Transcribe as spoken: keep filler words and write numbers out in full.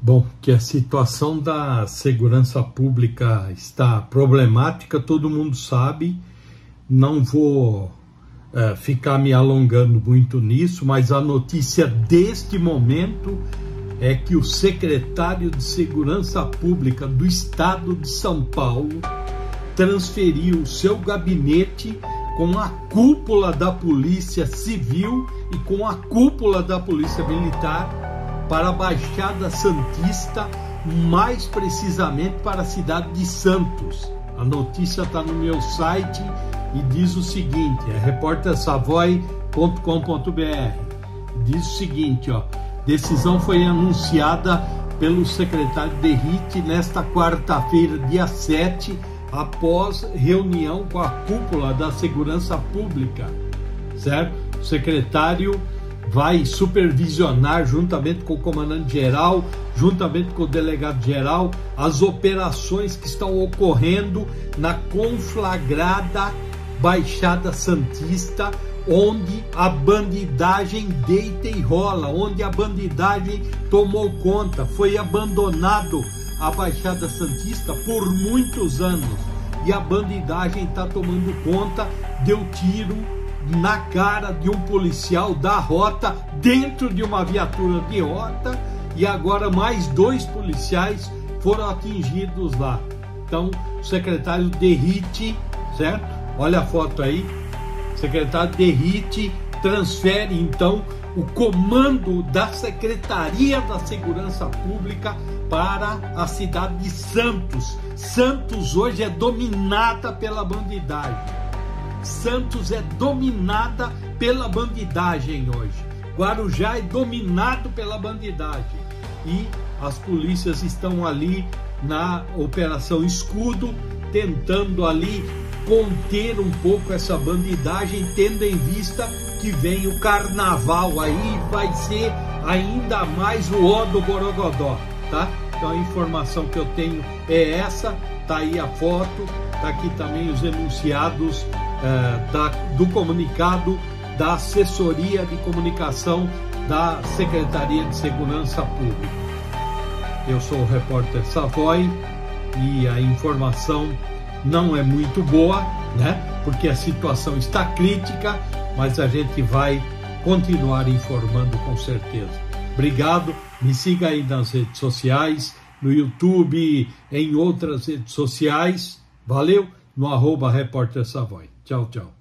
Bom, que a situação da segurança pública está problemática, todo mundo sabe. Não vou é, ficar me alongando muito nisso, mas a notícia deste momento é que o secretário de Segurança Pública do Estado de São Paulo transferiu o seu gabinete com a cúpula da Polícia Civil e com a cúpula da Polícia Militar para a Baixada Santista, mais precisamente para a cidade de Santos. A notícia está no meu site e diz o seguinte, é repórter savoy ponto com ponto br. Diz o seguinte, ó, decisão foi anunciada pelo secretário Derrite nesta quarta-feira, dia sete, após reunião com a cúpula da Segurança Pública, certo? O secretário vai supervisionar, juntamente com o comandante-geral, juntamente com o delegado-geral, as operações que estão ocorrendo na conflagrada Baixada Santista, onde a bandidagem deita e rola, onde a bandidagem tomou conta. Foi abandonado a Baixada Santista por muitos anos e a bandidagem está tomando conta. Deu tiro na cara de um policial da rota dentro de uma viatura de rota e agora mais dois policiais foram atingidos lá. Então o secretário Derrite, certo? Olha a foto aí. O secretário Derrite transfere então o comando da Secretaria da Segurança Pública para a cidade de Santos. Santos hoje é dominada pela bandidagem. Santos é dominada pela bandidagem hoje. Guarujá é dominado pela bandidagem. E as polícias estão ali na Operação Escudo, tentando ali conter um pouco essa bandidagem, tendo em vista que vem o carnaval aí, vai ser ainda mais o ó do Borogodó, tá? Então a informação que eu tenho é essa, tá aí a foto, tá aqui também os enunciados é, da, do comunicado da Assessoria de Comunicação da Secretaria de Segurança Pública. Eu sou o repórter Savoy e a informação não é muito boa, né? Porque a situação está crítica, mas a gente vai continuar informando com certeza. Obrigado, me siga aí nas redes sociais, no YouTube, em outras redes sociais. Valeu, no arroba repórter Savoy. Tchau, tchau.